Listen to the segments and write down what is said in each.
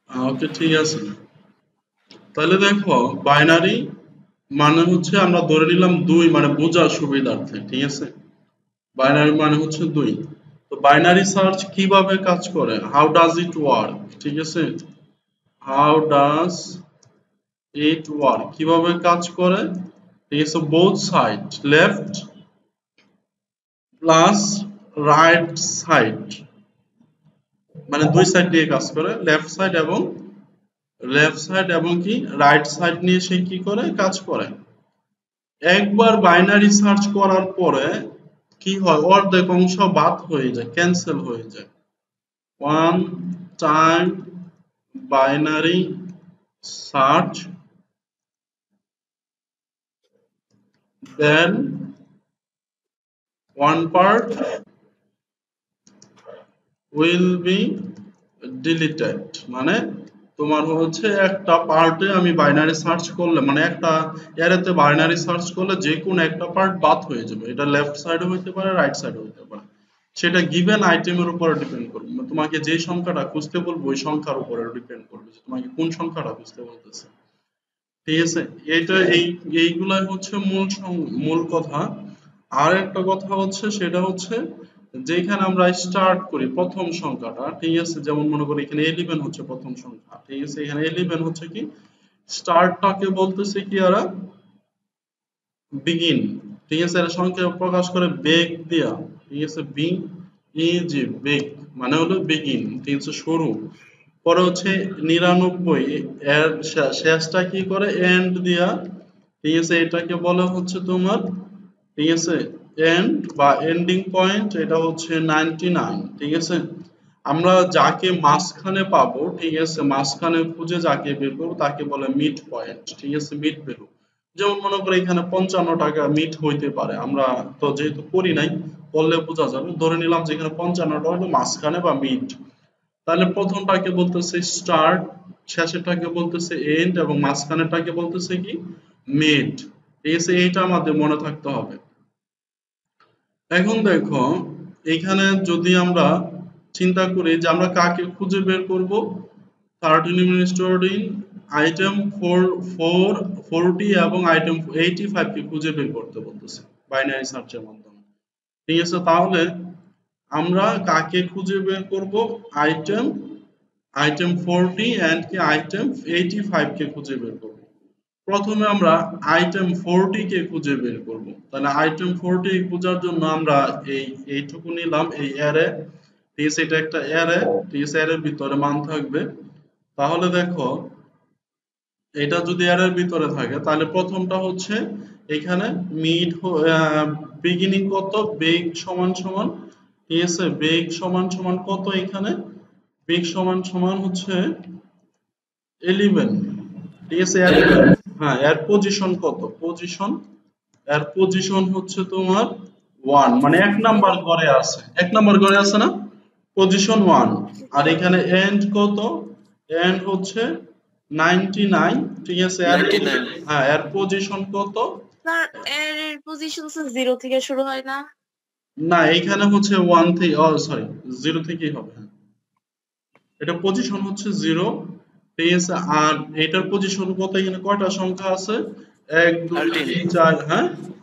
ওকে, ঠিক আছে। তাহলে দেখো, বাইনারি মানে হচ্ছে আমরা ধরে নিলাম 2, মানে বোঝার সুবিধার্থে, ঠিক আছে। বাইনারি মানে হচ্ছে 2। তো বাইনারি সার্চ কিভাবে কাজ করে, হাউ ডাজ ইট ওয়ার্ক, ঠিক আছে। হাউ ডাজ ইট ওয়ার্ক, কিভাবে কাজ করে, ঠিক আছে। Both side, left plus right side, মানে দুই সাইড দিয়ে কাজ করে, লেফট সাইড এবং কি রাইট সাইড নিয়ে সে কি করে কাজ করে। একবার বাইনারি সার্চ করার পরে কি হয়, অর্ধেক অংশ বাদ হয়ে যায়, ক্যান্সেল হয়ে যায়। One time binary search, then one part will be deleted, মানে তোমার হচ্ছে একটা পার্টে আমি বাইনারি সার্চ করলে, মানে একটা অ্যারেতে বাইনারি সার্চ করলে যে কোনো একটা পার্ট বাদ হয়ে যাবে। এটা লেফট সাইডে হইতে পারে, রাইট সাইডে হইতে পারে। সেটা গিভেন আইটেমের উপরে ডিপেন্ড করবে, মানে তোমাকে যে সংখ্যাটা খুঁজতে বলবো ওই সংখ্যার উপরে ডিপেন্ড করবে যে তোমাকে কোন সংখ্যাটা খুঁজতে বলতেছে, ঠিক আছে। এইগুলাই হচ্ছে মূল কথা। আর একটা কথা হচ্ছে, সেটা হচ্ছে যেখানে আমরা স্টার্ট করি প্রথম সংখ্যাটা, ঠিক আছে। যেমন মনে করি এখানে 11 হচ্ছে প্রথম সংখ্যা, ঠিক আছে। এখানে 11 হচ্ছে কি, স্টার্টটাকে বলতেছে কি এরা, বিগিন, ঠিক আছে। এরা সংখ্যা প্রকাশ করে বেগ দিয়া, ঠিক আছে। বেগ মানে হলো বিগিন, ঠিক আছে, শুরু। পরে হচ্ছে 99, এর শেষটা কি করে এন্ড দিয়া, ঠিক আছে। এটাকে বলা হচ্ছে তোমার, ঠিক আছে, এন্ড বা এন্ডিং পয়েন্ট, এটা হচ্ছে 99, ঠিক আছে। আমরা যাকে মাঝখানে পাবো, ঠিক আছে, মাঝখানে খুঁজে যাকে বের করবো তাকে বলে মিড পয়েন্ট, ঠিক আছে, মিড ভ্যালু। যেমন মনে করো এখানে 55 টাকা মিড হইতে পারে, আমরা তো যেহেতু করি নাই, করলে বোঝা যাবে। ধরে নিলাম যে এখানে 55 টাকা হলো মাঝখানে বা মিড। তাহলে প্রথমটাকে বলতেছে স্টার্ট, শেষেরটাকে বলতেছে এন্ড, এবং মাঝখানেরটাকে বলতেছে কি মিড, ঠিক আছে। এইটা আমাদের মনে থাকতে হবে। এখন দেখো, এখানে যদি আমরা চিন্তা করি যে আমরা কাকে খুঁজে বের করব, 13 আইটেম 40 এবং আইটেম 85 কে খুঁজে বের করতে বলতেছে বাইনারি সার্চের মাধ্যমে, ঠিক আছে। তাহলে আমরা কাকে খুঁজে বের করব, আইটেম আইটেম 40 এন্ড কি আইটেম 85 কে খুঁজে বের করব। প্রথমে আমরা আইটেম 40 কে খুঁজে বের করব। তাহলে আইটেম 40 খোঁজার জন্য আমরা এইটুকু নিলাম, এই অ্যারে, ঠিক আছে। এটা একটা অ্যারে, ঠিক আছে, অ্যারের ভিতরে মান থাকবে। তাহলে দেখো, এটা যদি অ্যারের ভিতরে থাকে তাহলে প্রথমটা হচ্ছে এখানে মিড, বিগিনিং কত, বেগ সমান সমান, ঠিক আছে, বেগ সমান সমান কত, এখানে বেগ সমান সমান হচ্ছে 11, ঠিক আছে। হ্যাঁ, এর পজিশন কত, এর পজিশন হচ্ছে তোমার 1, মানে এক নাম্বার ঘরে আছে, এক নাম্বার ঘরে আছে না, পজিশন 1। আর এখানে এন্ড কত, এন্ড হচ্ছে 99, ঠিক আছে। হ্যাঁ, এর পজিশন কত, স্যার এর পজিশন 0 থেকে শুরু হয় না? না এখানে হচ্ছে 1 থেকে, সরি, 0 থেকেই হবে, হ্যাঁ। এটা পজিশন হচ্ছে 0, ঠিক আছে। আর এটার পজিশন কত, এখানে কয়টা সংখ্যা আছে, 1 2 3 4, হ্যাঁ,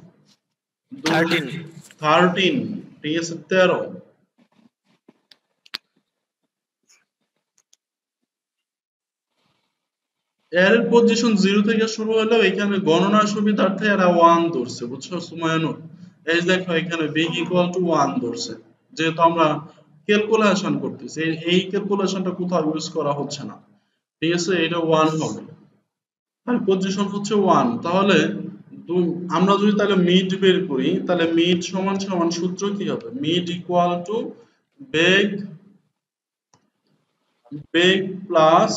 13, ঠিক আছে, 13। এর পজিশন 0 থেকে শুরু হলেও এখানে গণনার সুবিধার্থে এরা 1 ধরছে, বুঝছো সুমায়ানুর। এই যে দেখো এখানে বিগ ইকুয়াল টু 1 ধরছে, যেহেতু আমরা ক্যালকুলেশন করতেছি, এই ক্যালকুলেশনটা কোথাও ইউজ করা হচ্ছে না, ঠিক আছে। এটা 1 হবে, আর পজিশন হচ্ছে 1। তাহলে আমরা যদি তাহলে মিড বের করি, তাহলে মিড সমান সমান সূত্র কি হবে, mid equal to beg beg plus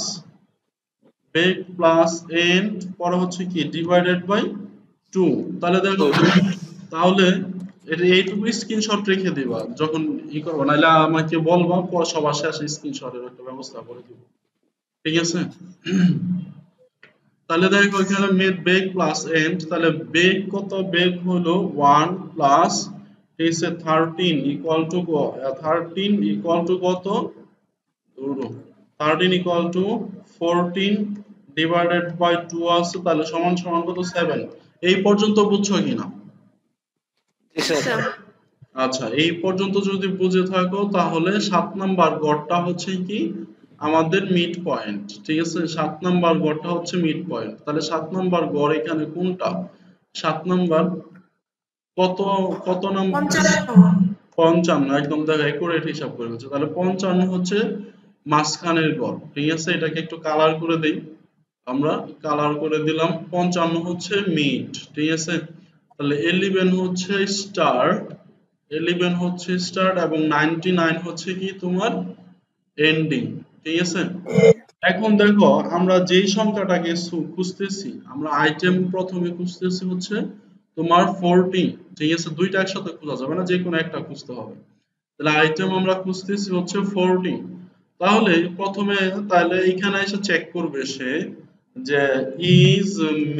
end, পরে হচ্ছে কি ডিভাইডেড বাই 2। তাহলে দেখো, তাহলে এটা এইটুকু স্ক্রিনশট রেখে দিবা যখন ই করবো, নাহলে আমাকে বলবা, পর সবার শেষে স্ক্রিনশটের একটা ব্যবস্থা করে দিব, ঠিক আছে। তাহলে দেখো এখানে মেড বেগ প্লাস এন্ড, তাহলে বেগ কত, বেগ হলো 1 প্লাস, ঠিক আছে, 13 ইকুয়াল টু কত, ধরো 13 equal to 14 divided by 2 আছে, তাহলে সমান সমান কত 7। এই পর্যন্ত বুঝছো কিনা? জি স্যার। স্যার আচ্ছা, এই পর্যন্ত যদি বুঝে থাকো তাহলে 7 নাম্বার গড়টা হচ্ছে কি আমাদের মিড পয়েন্ট। ঠিক আছে, 7 নাম্বার গড়টা হচ্ছে মিড পয়েন্ট। তাহলে 7 নাম্বার গড় এখানে কোনটা? 7 নাম্বার কত কত নাম্বার? 55। একদম দেখো একুরেট হিসাব করে ফেলছে। তাহলে 55 হচ্ছে মাঝখানের গড়। ঠিক আছে, এটাকে একটু কালার করে দেই। আমরা কালার করে দিলাম। 55 হচ্ছে মিড। ঠিক আছে, তাহলে 11 হচ্ছে স্টার্ট, 11 হচ্ছে স্টার্ট এবং 99 হচ্ছে কি তোমার এন্ডিং। ঠিক আছে, এখন দেখো আমরা যেই সংখ্যাটাকে খুঁজতেছি, আমরা আইটেম প্রথমে খুঁজতেছি হচ্ছে তোমার 14। ঠিক আছে, দুইটা একসাথে খোঁজা যাবে না, যে কোনো একটা খুঁজতে হবে। তাহলে আইটেম আমরা খুঁজতেছি হচ্ছে 14। তাহলে প্রথমে তাহলে এখানে এসে চেক করবে সে যে is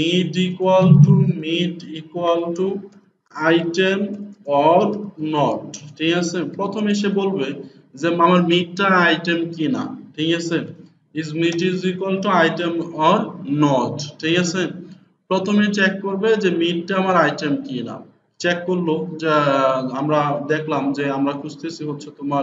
mid equal to item or not. ঠিক আছে, প্রথমে সে বলবে যে আমার মিডটা আইটেম কিনা। ঠিক আছে, is mid is equal to item or not. ঠিক আছে, প্রথমে চেক করবে যে মিডটা আমার আইটেম কিনা। চেক করলো যে আমরা দেখলাম যে আমরা খুঁজতেছি হচ্ছে তোমার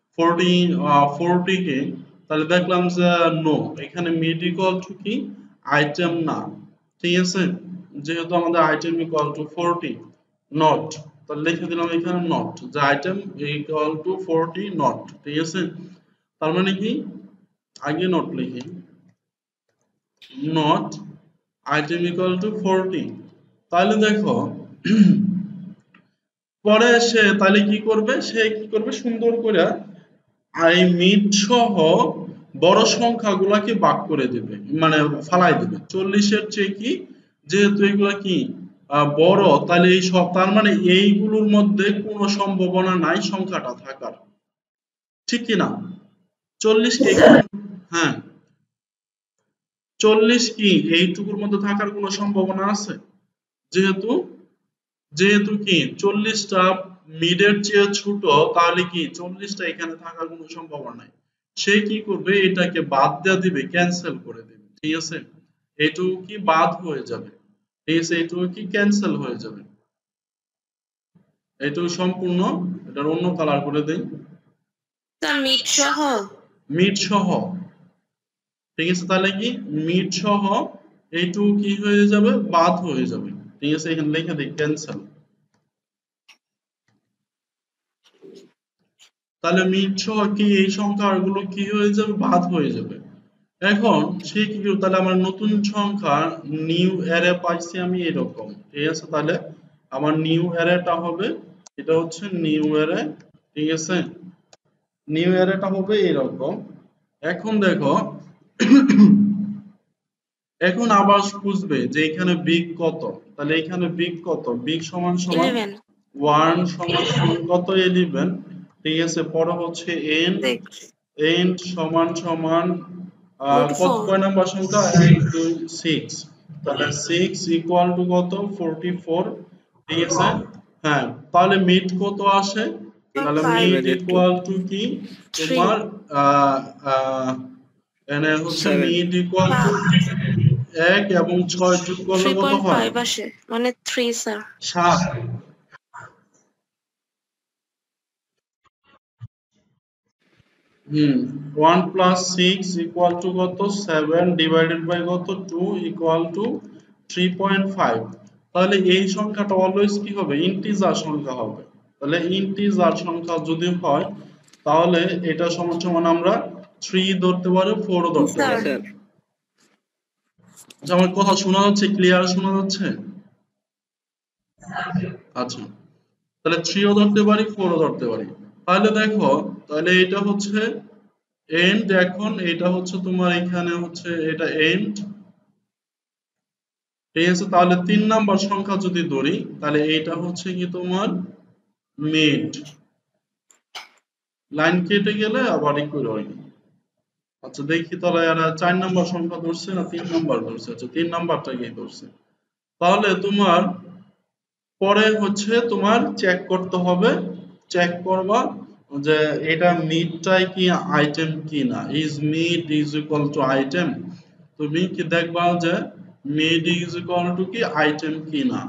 40 কে, তাহলে দেখলাম যে নো, এখানে মিড ইকুয়াল টু কি আইটেম না। ঠিক আছে, যেহেতু আমাদের আইটেম ইকুয়াল টু 40 নট, তাহলে লিখে দিলাম এখানে নট, যে আইটেম ইকুয়াল টু 40 নট। ঠিক আছে, তার মানে কি আগে নট লিখি, নট আইটেম ইকুয়াল টু 40। তাহলে দেখো পরে সে তাহলে কি করবে, সে কি করবে সুন্দর করে এই মিড সহ বড় সংখ্যাগুলাকে ভাগ করে দেবে, মানে ফালাই দেবে। 40-এর চেয়ে কি, যেহেতু এগুলা কি বড়, তাহলে এই সব তার মানে এইগুলোর মধ্যে কোনো সম্ভাবনা নাই সংখ্যাটা থাকার। ঠিক কি না? 40 কে হ্যাঁ 40 কি এইটুকুর মধ্যে থাকার কোনো সম্ভাবনা আছে? যেহেতু যেহেতু কি 40টা মিডের চেয়ে ছোট, তাহলে কি 40টা এখানে থাকার কোনো সম্ভাবনা নাই। সে কি করবে, এটাকে বাদ দিয়ে দিবে, ক্যান্সেল করে দিবে। ঠিক আছে, এটুকু কি বাদ হয়ে যাবে। ঠিক আছে, এটুকু কি ক্যান্সেল হয়ে যাবে। এটুকু সম্পূর্ণ, এটার অন্য কালার করে দেই, স্যার মিড সহ। মিড সহ। ঠিক আছে, তাহলে কি মিড সহ এইটুকু কি হয়ে যাবে, বাদ হয়ে যাবে। ঠিক আছে, এখানে লিখে দিই ক্যান্সেল। তাহলে মিড সহ কি এই সংখ্যাগুলো কি হয়ে যাবে, বাদ হয়ে যাবে। এখন সে কি করবে, তাহলে আমার নতুন সংখ্যা নিউ অ্যারে পাইছি আমি এরকম। ঠিক আছে, তাহলে আমার নিউ অ্যারেটা হবে, এটা হচ্ছে নিউ অ্যারে। ঠিক আছে, নিউ অ্যারেটা হবে এরকম। এখন দেখো এখন আবার খুঁজবে যে এখানে বিগ কত, তাহলে এখানে বিগ কত, বিগ সমান সমান 11 1 সমান সমান কত 11। ঠিক আছে, পরে হচ্ছে এন্ড, 6 এন্ড সমান সমান কত 44 কয় নাম্বার সংখ্যা 1 2 6, তাহলে 6 ইকুয়াল টু কত 44। ঠিক আছে, হ্যাঁ তাহলে মিড কত আসে, তাহলে 5 মিড ইকুয়াল টু কি 3 তোমার আহ আহ এখানে হচ্ছে 7 মিড ইকুয়াল টু 1 এবং 6 যোগ করলে কত হয় 3.5 আসে, মানে 3 স্যার। 7। হুম 1 প্লাস 6 ইকুয়াল টু কত 7 ডিভাইডেড বাই কত 2 ইকুয়াল টু 3.5। তাহলে এই সংখ্যাটা অলওয়েজ কি হবে, ইন্টিজার সংখ্যা হবে। তাহলে ইন্টিজার সংখ্যা যদি হয় তাহলে এটা সমান সমান আমরা 3 ধরতে পারি, 4 ও ধরতে স্যার জি পারি। স্যার। আচ্ছা, আমার কথা শোনা যাচ্ছে, ক্লিয়ার শোনা যাচ্ছে? আচ্ছা, তাহলে 3 ও ধরতে পারি, 4 ও ধরতে পারি। তাহলে দেখো, তাহলে এটা হচ্ছে এন্ড, এখন এটা হচ্ছে তোমার এখানে হচ্ছে এটা এন্ড। ঠিক আছে, তাহলে 3 নাম্বার সংখ্যা যদি ধরি তাহলে এটা হচ্ছে কি তোমার মিড। লাইন কেটে গেলে আবার ইকুয়াল হয়। আচ্ছা দেখি তাহলে এরা 4 নাম্বার সংখ্যা ধরছে না 3 নাম্বার ধরছে? আচ্ছা 3 নাম্বারটাকেই ধরছে। তাহলে তোমার পরে হচ্ছে তোমার চেক করতে হবে, চেক করবা যে এটা মিডটাই কি আইটেম কিনা, is mid is equal to item, তুমি কি দেখবা যে মিড ইজ ইকুয়াল টু কি আইটেম কিনা,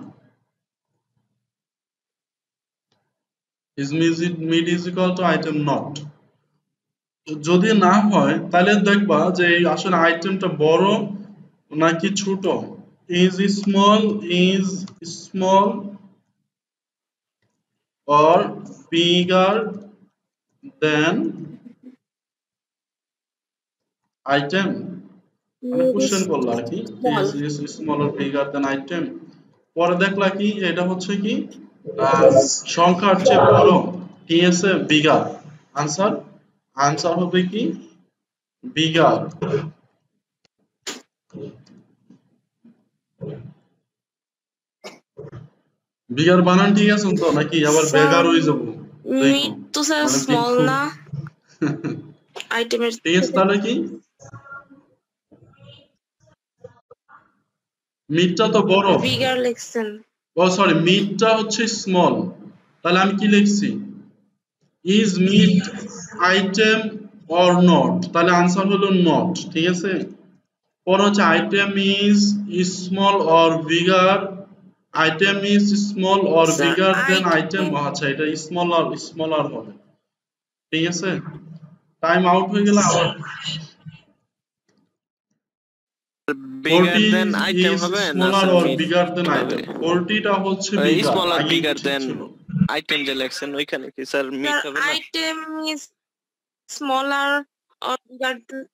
is mid is equal to item not. যদি না হয় তাহলে দেখবা যে এই আসলে আইটেমটা বড় নাকি ছোট, is small or bigger than item, মানে কোশ্চেন করলো আর কি, small. is small or bigger than item। পরে দেখলা কি এটা হচ্ছে কি সংখ্যার চেয়ে বড়, ঠিক আছে, বিগার। আনসার হবে কি বিগার। বিগার বানান ঠিক আছে তো নাকি আবার বেগার হয়ে যাবো? দেখো মিড তো স্যার মানে স্মল দেখো না আইটেমের ঠিক আছে, তাহলে কি মিডটা তো বড়, বিগার লিখছেন। ও সরি মিডটা হচ্ছে স্মল, তাহলে আমি কি লিখছি is mid item or not, তাহলে আনসার হলো নট, ঠিক আছে। পরে হচ্ছে item is small or bigger, item is small or sir bigger then item, item আচ্ছা এটা স্মলার হবে, ঠিক আছে। টাইম আউট হয়ে গেল আবার। bigger 40 than item is হবে না smaller sir or mid bigger than হবে? item, 40 টা হচ্ছে বিগার, স্মল আর আগে বিগার ঠিক দেন ছিল। আইটেম যে লেখছেন ওইখানে কি স্যার মিড স্যার হবে না? Item is smaller or bigger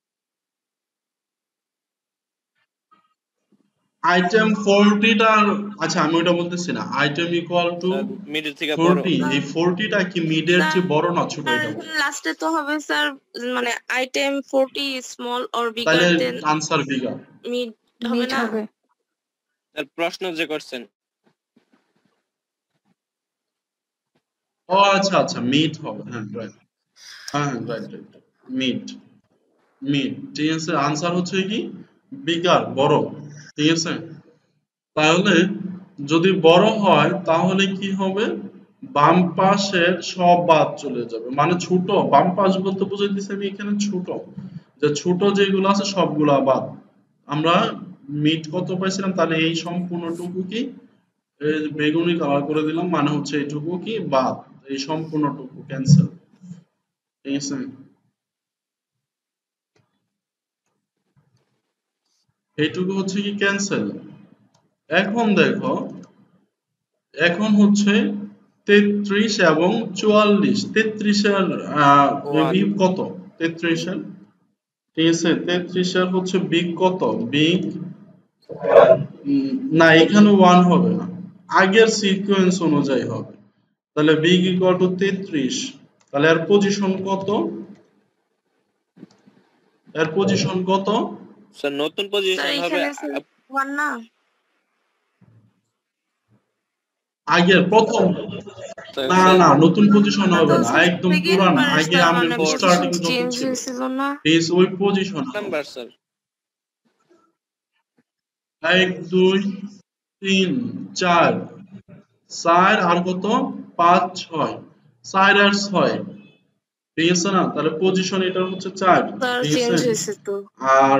item 40 টার, আচ্ছা আমি ওটা বলতেছি না, item equal to sir mid থেকে বড় 40, এই 40 টা কি মিডের স্যার চেয়ে বড় না ছোট এটা বল। লাস্টে তো হবে স্যার মানে আইটেম 40 স্মল অর তাহলে bigger then answer bigger. Mid হবে মিট না। হবে। স্যার প্রশ্ন যে করছেন ও আচ্ছা আচ্ছা মিড হবে, হ্যাঁ রাইট, হ্যাঁ রাইট রাইট, মিড মিড, ঠিক আছে। আনসার হচ্ছে কি বিগার, বড়, ঠিক আছে। তাহলে যদি বড় হয় তাহলে কি হবে, বাম পাশের সব বাদ চলে যাবে, মানে ছোট, বাম পাশ বলতে বুঝাইতেছি আমি এখানে ছোট, যে ছোট যেগুলো আছে সবগুলা বাদ। আমরা মিড কত পাইছিলাম, তাহলে এই সম্পূর্ণটুকু কি এই বেগুনি কালার করে দিলাম, মানে হচ্ছে এইটুকু কি বাদ, এই সম্পূর্ণটুকু ক্যান্সেল, ঠিক আছে। এইটুকু হচ্ছে কি ক্যান্সেল। এখন দেখো, এখন হচ্ছে 33 এবং 44, 33 এর ওয়ান বিগ কত, 33 এর, ঠিক আছে, 33 এর হচ্ছে বিগ কত, বিগ না এখানে 1 হবে না, আগের সিকোয়েন্স অনুযায়ী হবে। তাহলে বিগ ইকুয়াল টু 33, তাহলে এর পজিশন কত, এর পজিশন কত, স্যার নতুন স্যার পজিশন হবে এখানে ওয়ান না আগের প্রথম, না স্যার না নতুন পজিশন না হবে তো না, স্যার একদম সেকেন্ড পুরানা, বার আগে স্যার আমি মানে স্টার্টিং পজিশন যত চেঞ্জ ছিল হয়েছিল না এই ওই পজিশন নাম্বার স্যার 1 2 3 4, 4 আর কত 5 6, 4 আর 6, ঠিক আছে না, তাহলে পজিশন এটা হচ্ছে 4, স্যার ঠিক চেঞ্জ আছে। হয়েছে তো আর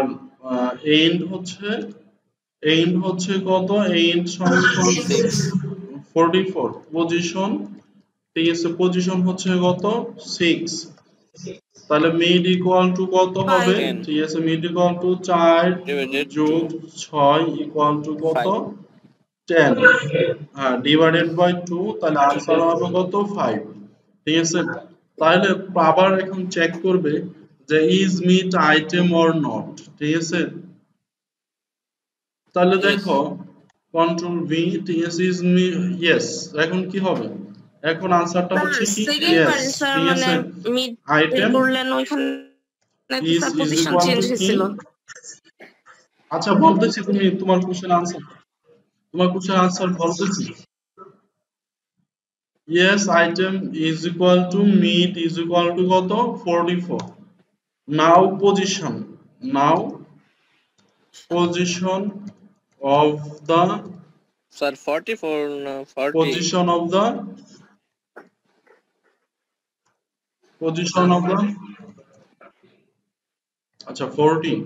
এন্ড হচ্ছে কত, এন্ড সমান 6 44 পজিশন, ঠিক আছে, পজিশন হচ্ছে কত 6, তাহলে মিড ইকুয়াল টু কত হবে, 5 10 ঠিক আছে, mid equal to 4 divided two যোগ 6 ইকুয়াল টু কত 5 10, হ্যাঁ ডিভাইডেড বাই 2, তাহলে আনসার হবে কত 5, ঠিক আছে। তাহলে আবার এখন চেক করবে যে is mid item or not, ঠিক আছে। তাহলে ইয়েস দেখো কন্ট্রোল ভি, ঠিক আছে, ইজ মি ইয়েস, এখন কি হবে, এখন আনসারটা স্যার হচ্ছে কি সেকেন্ড ইয়েস, বারে স্যার ঠিক মানে আছে। মিড বের আইটেম করলেন ওইখানে তো is sir is position equal change to কি, হয়েছিল আচ্ছা বলতেছি, তুমি তোমার কোশ্চেন আনসার, তোমার কোশ্চেন আনসার বলতেছি। Yes item is equal to mid is equal to কত 44, now position, now position of the sir 44 না 40 position of the position of the আচ্ছা 40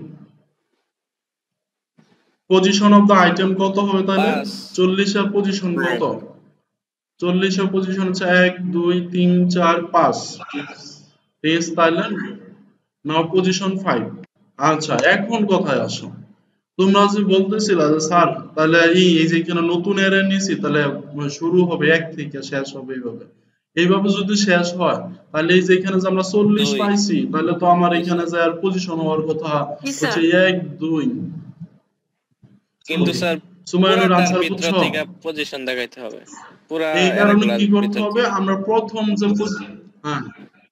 পজিশন অফ দ্য আইটেম কত হবে তাহলে 5 40 এর পজিশন কত 40 এর পজিশন হচ্ছে 1 2 3 4 5 টেস্ট তাহলে নাও পজিশন 5 আচ্ছা এখন কথায় আসো তোমরা যে বলতেছিলা যে স্যার তাহলে এই যে এখানে নতুন অ্যারে নিছি তাহলে শুরু হবে 1 থেকে শেষ হবে এইভাবে যদি শেষ হয় তাহলে এই যে এখানে যে আমরা 40 2 পাইছি তাহলে তো আমার এখানে যে আর পজিশন হওয়ার কথা জি স্যার হচ্ছে 1 2 কিন্তু স্যার সুমাইয়ানের পুরাটার আনসার ভিতর বুঝছো থেকে পজিশন দেখাইতে হবে পুরা এই কারণে এরাগুলার কি করতে ভিতর হবে থেকে আমরা প্রথম যে হ্যাঁ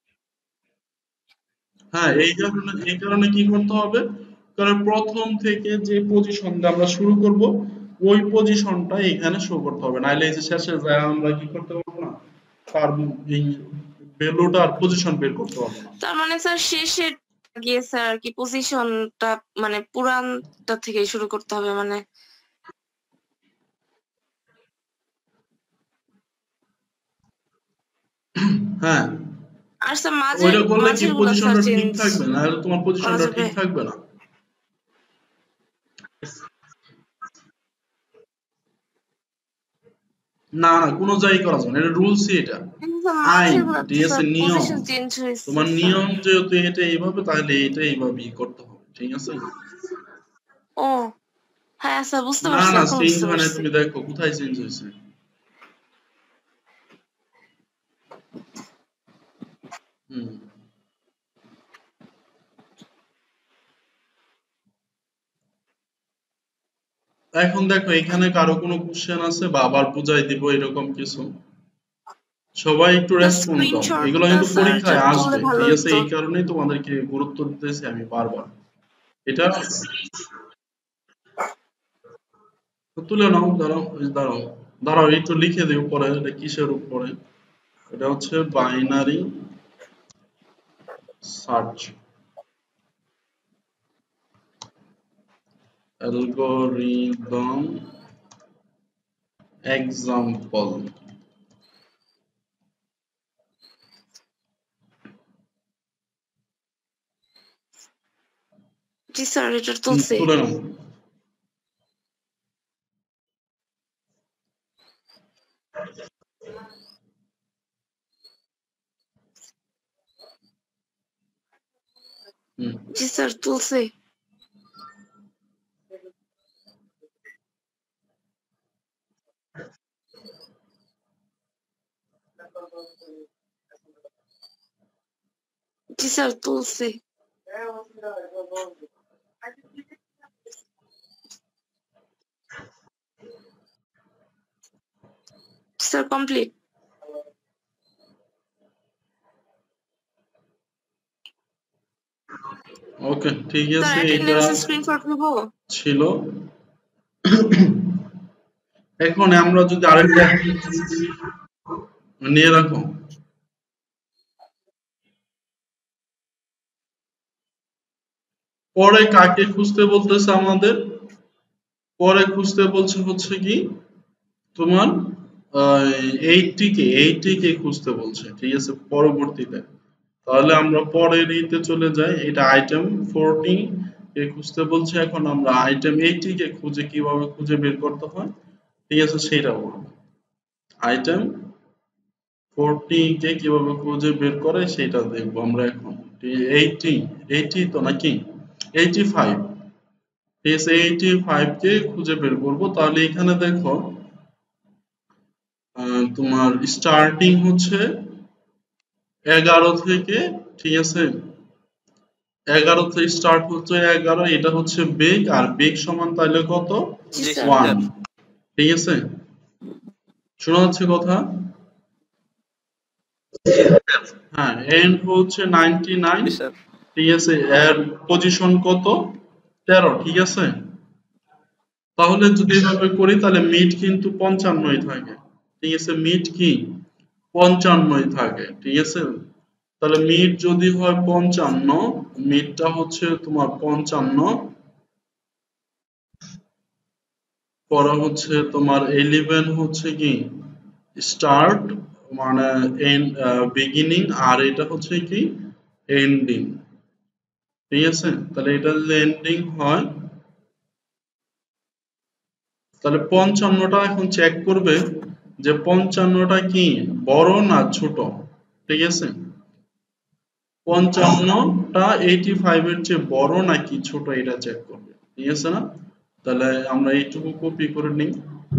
হ্যাঁ এই কারণে কি করতে হবে কারণ প্রথম থেকে যে পজিশনটা আমরা শুরু করব ওই পজিশনটা এখানে শো করতে হবে নাইলে এই যে শেষে যায় আমরা কি করতে পারবো না পারবো এই ভ্যালুটার পজিশন বের করতে পারবো না তার মানে স্যার শেষের গিয়ে স্যার কি পজিশনটা মানে পুরানটা থেকে শুরু করতে হবে মানে হ্যাঁ আর স্যার ওইটা করলে কি মাঝের গুলা স্যার পজিশনটা ঠিক চেঞ্জ থাকবে নাহলে তোমার করা পজিশনটা যাবে ঠিক থাকবে না না না কোনো জায়গায় করা যাবে না এটা রুলসই এটা কিন্তু স্যার আইন মাঝের গুলা তো ঠিক আছে স্যার নিয়ম পজিশন চেঞ্জ হয়েছে তোমার স্যার নিয়ম যেহেতু এটা এইভাবে তাহলে এটা এইভাবেই করতে হবে ঠিক আছে ও হ্যাঁ স্যার বুঝতে না পারছি না এখন চেঞ্জ বুঝতে হয় না পারছি তুমি দেখো কোথায় চেঞ্জ হয়েছে হুম এখন দেখো এখানে কারো কোনো কোশ্চেন আছে বা আবার বুঝাই দিব এরকম কিছু সবাই একটু রেসপন্স দাও এগুলো স্ক্রিনশটটা কিন্তু স্যার পরীক্ষায় তুললে আসবে ভালো ঠিক আছে হতো এই কারণেই তোমাদেরকে গুরুত্ব দিতেছি আমি বারবার এটা তুলে নাও দাঁড়াও দাঁড়াও দাঁড়াও একটু লিখে দিই উপরে এটা কিসের উপরে এটা হচ্ছে বাইনারি সার্চ অ্যালগরিদম এক্সাম্পল জি স্যার এটা তুলছে তুলে নাও জি স্যার তুলছে জি স্যার তুলছে স্যার কমপ্লিট ওকে ঠিক স্যার আছে এটা অ্যাটেন্ডেন্সের স্ক্রিনশট নিব ছিল এখন আমরা যদি আরেকটা নিয়ে রাখো পরে কাকে খুঁজতে বলতেছে আমাদের পরে খুঁজতে বলছে হচ্ছে কি তোমার 80 কে খুঁজতে বলছে ঠিক আছে পরবর্তীতে তাহলে আমরা পরের ইতে চলে যাই এটা আইটেম 40 কে খুঁজতে বলছে এখন আমরা আইটেম 80 কে খুঁজে কিভাবে খুঁজে বের করতে হয় ঠিক আছে সেটা বলবো আইটেম 40 কে কিভাবে খুঁজে বের করে সেটা দেখবো আমরা এখন 80 80 তো নাকি 85 ঠিক আছে 85 কে খুঁজে বের করবো তাহলে এখানে দেখো তোমার স্টার্টিং হচ্ছে 11 থেকে ঠিক আছে 11 থেকে স্টার্ট হচ্ছে 11 এটা হচ্ছে বেগ আর বেগ সমান তাহলে কত জি জি স্যার 1 ঠিক আছে শোনা যাচ্ছে কথা হ্যাঁ এন্ড হচ্ছে 99 জি স্যার ঠিক আছে এর পজিশন কত 13 ঠিক আছে তাহলে যদি এভাবে করি তাহলে মিড কিন্তু 55ই থাকে ঠিক আছে মিড কি 55ই থাকে ঠিক আছে তাহলে মিড যদি হয় 55 মিডটা হচ্ছে তোমার 55 পরে হচ্ছে তোমার 11 হচ্ছে কি স্টার্ট মানে বিগিনিং, আর এটা হচ্ছে কি এন্ডিং। ঠিক আছে, তাহলে এটা যদি এন্ডিং হয় তাহলে 55টা এখন চেক করবে যে 55টা কি বড় না ছোট। ঠিক আছে, 55টা 85 এর চেয়ে বড় নাকি ছোট এটা চেক করবে। ঠিক আছে না, তাহলে আমরা এইটুকু কপি করে নিই।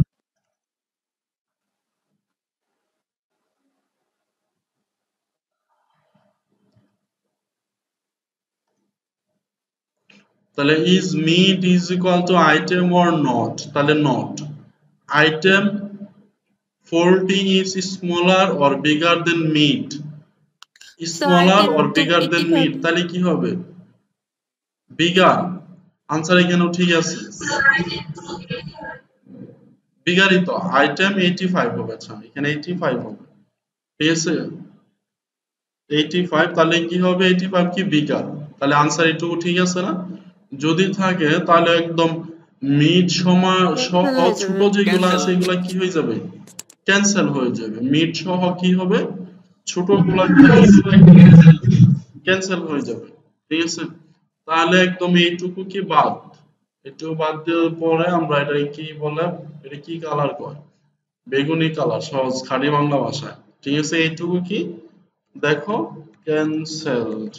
তাহলে is meat is equal to item or not, তাহলে not। item 40 is smaller or bigger than meat, So smaller item or to bigger than 85. meat, তাহলে কি হবে bigger। আনসার এখানেও ঠিক আছে, বিগারই তো, আইটেম 85 হবে। আচ্ছা এখানে 85 হবে। ঠিক আছে, 85, তাহলে কি হবে 85 কি বিগার, তাহলে আনসার এটুকু ঠিক আছে না। যদি থাকে তাহলে একদম মিড সহ Cancel হয়ে ছোট যাবে। যেগুলো Cancel। আছে এগুলা কি হয়ে যাবে, ক্যান্সেল হয়ে যাবে। মিড সহ কি হবে, ছোট গুলা ক্যান্সেল হয়ে যাবে। ঠিক আছে, তাহলে একদম এইটুকু কি বাদ, এটুকু বাদ দেওয়ার পরে আমরা এটা কি বলে, এটা কি কালার কয়, বেগুনি কালার, সহজ খাঁটি বাংলা ভাষায়। ঠিক আছে, এইটুকু কি দেখো ক্যান্সেলড।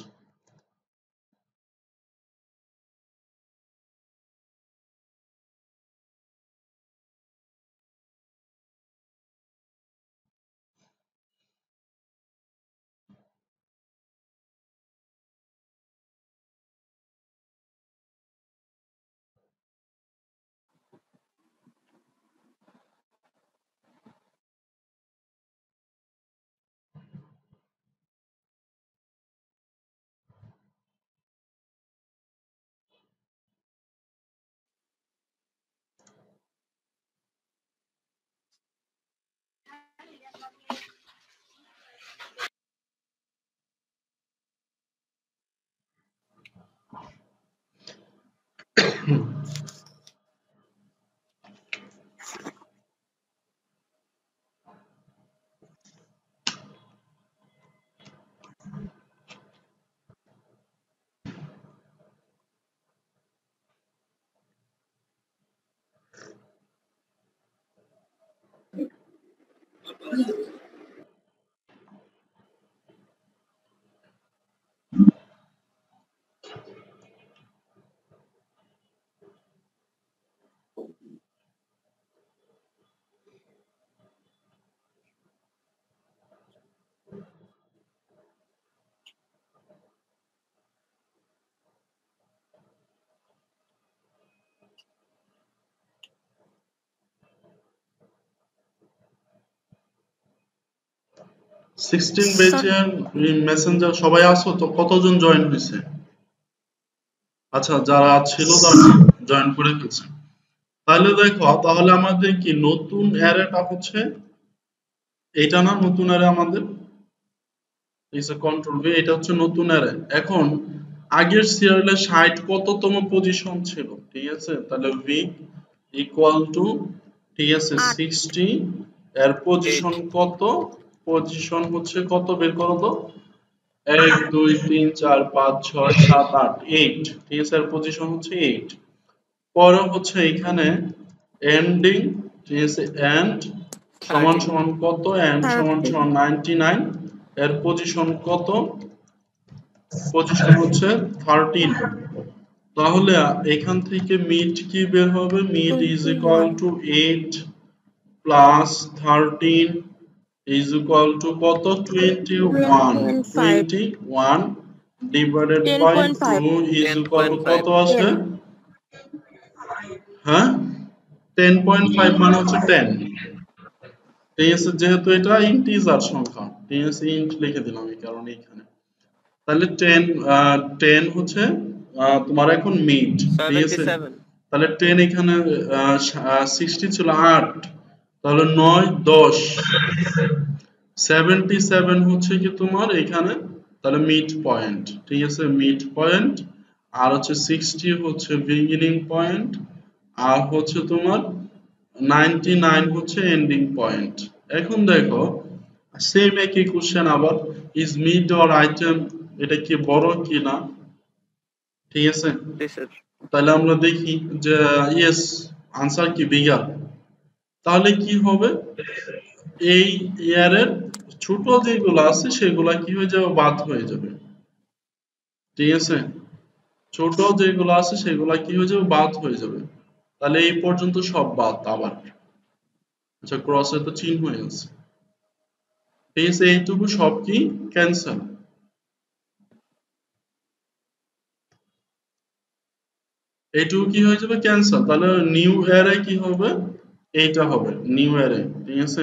সিক্সটিন ব্যাচের মেসেঞ্জার সবাই আসো তো, কতজন জয়েন হয়েছে? আচ্ছা যারা ছিল তারা জয়েন করে ফেলছে। তাহলে দেখো, তাহলে আমাদের কি নতুন অ্যারেটা হচ্ছে এটা না, নতুন অ্যারে আমাদের কন্ট্রোল ভি, এটা হচ্ছে নতুন অ্যারে। এখন আগের সিরিয়ালে 60 কততম পজিশন ছিল, ঠিক আছে, তাহলে ভি ইকুয়াল টু, ঠিক আছে, 60 এর পজিশন কত, পজিশন হচ্ছে কত বের করো তো, 1 2 3 4 5 6 7 8 8, ঠিক আছে, এর পজিশন হচ্ছে 8। পরে হচ্ছে এখানে এন্ডিং, ঠিক আছে, এন্ড সমান 30। সমান কত, এন্ড সমান 99, এর পজিশন কত, পজিশন হচ্ছে 13। তাহলে এখান থেকে মিড কি বের হবে, mid is equal 21. To 8 plus 13 is equal to কত, 21। 10.5. 21 divided by 10.5. 2 is equal to 10.5। কত আসে, 10. হ্যাঁ 10.5 মানে হচ্ছে 10। ঠিক আছে, যেহেতু এটা ইন্টিজার সংখ্যা, ঠিক আছে, ইন্ট লিখে দিলাম এই কারণে এখানে। তাহলে 10 হচ্ছে তোমার এখন মিড। ঠিক আছে, 77। তাহলে 10 এখানে 60 ছিল 8, তাহলে 9 10, 77 হচ্ছে কি তোমার এখানে, তাহলে মিড পয়েন্ট। ঠিক আছে, মিড পয়েন্ট, আর হচ্ছে 60 হচ্ছে বিগিনিং পয়েন্ট, আর হচ্ছে তোমার 99 হচ্ছে এন্ডিং পয়েন্ট। এখন দেখো সেম একই কোশ্চেন আবার, ইজ মিড অর আইটেম এটা কি বড় কি না, ঠিক আছে? জি স্যার। তাহলে আমরা দেখি যে ইয়েস, আনসার কি বিগার। তাহলে কি হবে, এই ইয়ারের ছোট যেগুলো আছে সেগুলা কি হয়ে যাবে, বাদ হয়ে যাবে, ঠিক আছে? ছোট যেগুলো আছে সেগুলা কি হয়ে যাবে, বাদ হয়ে যাবে। তাহলে এই পর্যন্ত সব বাদ আবার। আচ্ছা, ক্রসে তো চিহ্ন হয়ে আছে, ঠিক আছে? এইটুকু সব কি ক্যান্সেল। এইটুকু কি হয়ে যাবে, ক্যান্সেল। তাহলে নিউ অ্যারে কি হবে, এইটা হবে নিউ অ্যারে, ঠিক আছে?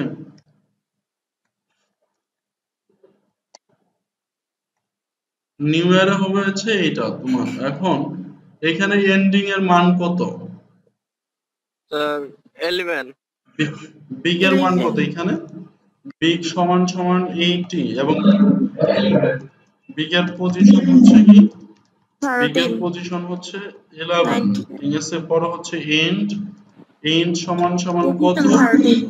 নিউ অ্যারে হবে হচ্ছে এইটা তোমার। এখন এখানে এন্ডিং এর মান কত, স্যার 11। বিগ এর মান কত 11 এখানে, বিগ সমান সমান 80 এবং বিগ এর পজিশন হচ্ছে কি, বিগ এর 13 পজিশন হচ্ছে 11, 19 ঠিক আছে? পরে হচ্ছে এন্ড, এন্ড সমান সমান কত, পজিশন 13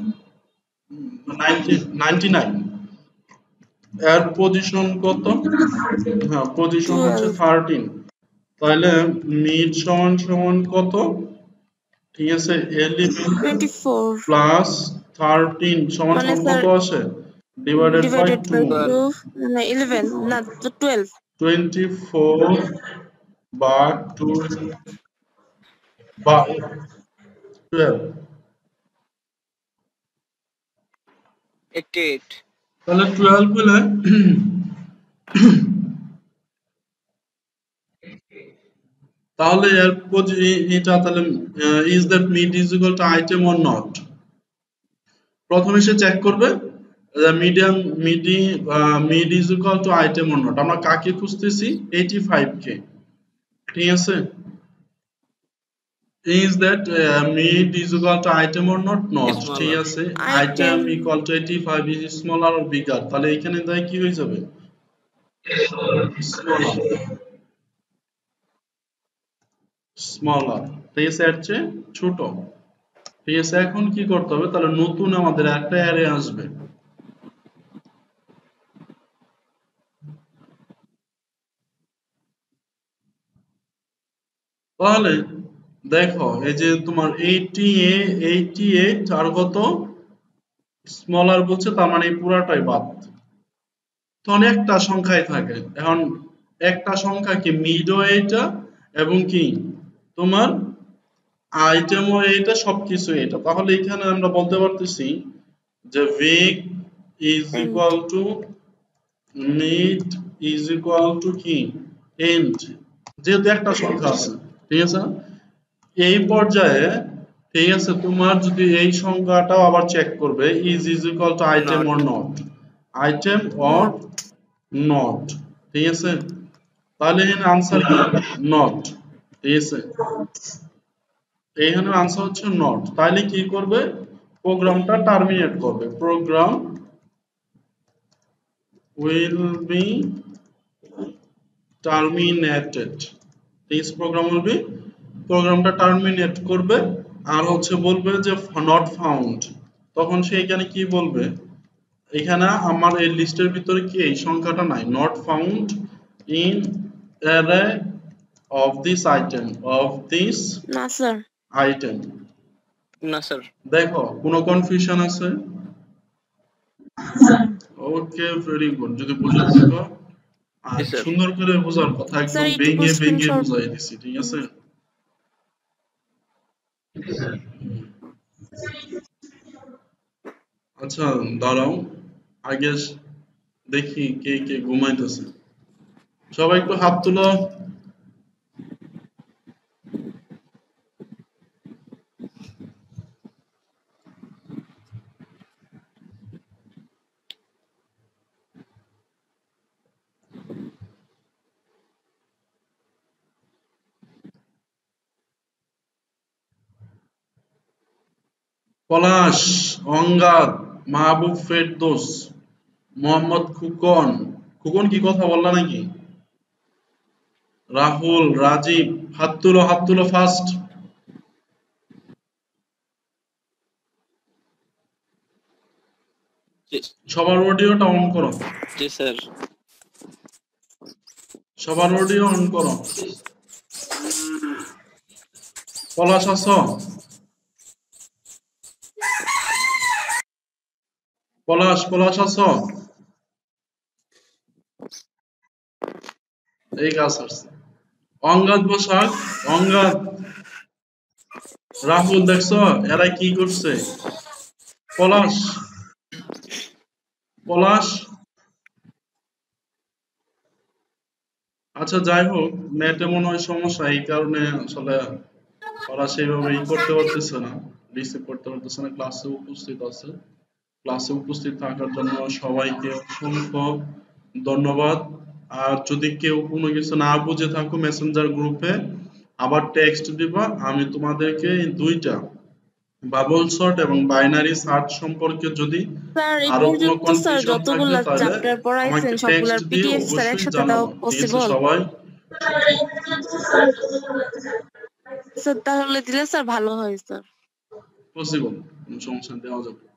99, এর পজিশন কত, হ্যাঁ পজিশন হচ্ছে 12 13। তাহলে মিড সমান সমান কত, ঠিক আছে? 11 24 প্লাস 13 সমান মানে সমান স্যার কত আসে, ডিভাইডেড বাই ডিভাইডেড 2, বাই 12। 2 মানে 11 না তো 12 24 বা 2 বা 12, 88। তাহলে 12 হলে তাহলে এর এটা তাহলে is that mid is equal to item or not. প্রথমে সে চেক করবে মিডিয়াম মিডি mid is equal to item or not. আমরা কাকে খুঁজতেছি, 85 কে, ঠিক আছে? Is that mid is equal to item or not, not, ঠিক স্মলার। আছে? Item item equal to 85 is smaller or bigger, তাহলে এখানে তাই কি হয়ে যাবে, স্মলার, স্মলার, ঠিক আছে? এর চেয়ে ছোট, ঠিক আছে? এখন কি করতে হবে, তাহলে নতুন আমাদের একটা অ্যারে আসবে। তাহলে দেখো এই যে তোমার 88 আর কত স্মলার বলছে, তার মানে এই পুরাটাই বাদ। তখন একটা সংখ্যাই থাকে। এখন একটা সংখ্যা কি, মিডও এইটা এবং কি তোমার আইটেমও এইটা, সবকিছু এটা। তাহলে এখানে আমরা বলতে পারতেছি যে big is end equal to mid is equal to কি এন্ড, যেহেতু একটা সংখ্যা আছে, ঠিক আছে না? এই পর্যায়ে, ঠিক আছে, তোমার যদি এই সংখ্যাটাও আবার চেক করবে, is equal to item not. Or not, item or not not, ঠিক আছে? তাহলে এখানে আনসার কি, নট, ঠিক আছে? এখানে আনসার হচ্ছে নট। তাহলে কি করবে, প্রোগ্রামটা টার্মিনেট করবে, program will be terminated, this program will be, প্রোগ্রামটা টার্মিনেট করবে। আর হচ্ছে বলবে যে নট ফাউন্ড, তখন সে এখানে কি বলবে, এখানে আমার এই লিস্টের ভিতরে কি এই সংখ্যাটা নাই, not found in array of this item, of this না স্যার আইটেম। না স্যার। দেখো কোনো কনফিউশন আছে? Okay, very good. যদি বুঝে থাকো, আর জি স্যার। সুন্দর করে বোঝার কথা, স্যার একদম এইটুকু ভেঙে ভেঙে স্ক্রিনশট বুঝাই দিছি, ঠিক আছে? আচ্ছা, দাঁড়াও, আগে দেখি কে কে ঘুমাইতেছে। সবাই একটু হাত তুলো। পলাশ, অঙ্গাদ, মাহবুব ফেরদৌস, মোহাম্মদ খুকন। খুকন কি কথা বললা নাকি? রাহুল, রাজীব, হাত তুলো, হাত তুলো ফার্স্ট। জি সবার অডিওটা অন করো। জি স্যার। সবার অডিও অন করো। পলাশ আছো? পলাশ আছো? এই কাজ আসছে। অঙ্গাদ বসাক, অঙ্গাদ, রাহুল দেখছো এরা কি করছে? পলাশ, পলাশ। আচ্ছা যাই হোক, নেটে মনে হয় সমস্যা, এই কারণে আসলে ওরা সেইভাবে করতে পারতেছে না, রিসিভ করতে পারতেছে না। ক্লাসে উপস্থিত আছে, ক্লাসে উপস্থিত থাকার জন্য সবাইকে অসংখ্য ধন্যবাদ। আর যদি কেউ কোনো কিছু না বুঝে থাকো মেসেঞ্জার গ্রুপে আবার টেক্সট দিবা, আমি তোমাদেরকে এই দুইটা বাবল সর্ট এবং বাইনারি সার্চ সম্পর্কে যদি স্যার এই আরো কোনো পর্যন্ত স্যার কনফিউশন থাকে যতগুলা তাহলে চ্যাপ্টার পড়াইছেন আমাকে টেক্সট সবগুলার দিয়ে পিডিএফ স্যার অবশ্যই একসাথে দেওয়া জানাবা। ঠিক আছে পসিবল? সবাই? স্যার তাহলে দিলে স্যার ভালো হয় স্যার। পসিবল, কোনো সমস্যা নেই, দেওয়া যাবে।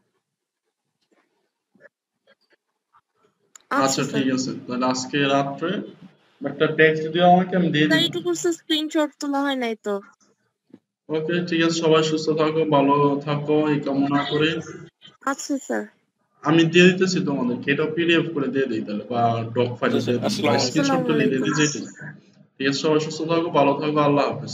আচ্ছা আচ্ছা স্যার। ঠিক আছে, তাহলে আজকে রাত্রে একটা টেক্সট দিও আমাকে, আমি দিয়ে স্যার দিব। এইটুকুর স্ক্রিনশট তোলা হয় নাই তো। ওকে ঠিক আছে, সবাই সুস্থ থাকো, ভালো থাকো এই কামনা করে আচ্ছা স্যার। আমি দিয়ে দিতেছি তোমাদেরকে, এটা পিডিএফ করে দিয়ে দিই তাহলে, বা ডক জি ফাইলে স্যার, দিয়ে দিই, বা আসসালামু আলাইকুম। স্ক্রিনশট আসসালামু করে দিয়ে আলাইকুম। দিই, যেটাই। ঠিক আছে, সবাই সুস্থ থাকো, ভালো থাকো, আল্লাহ হাফেজ।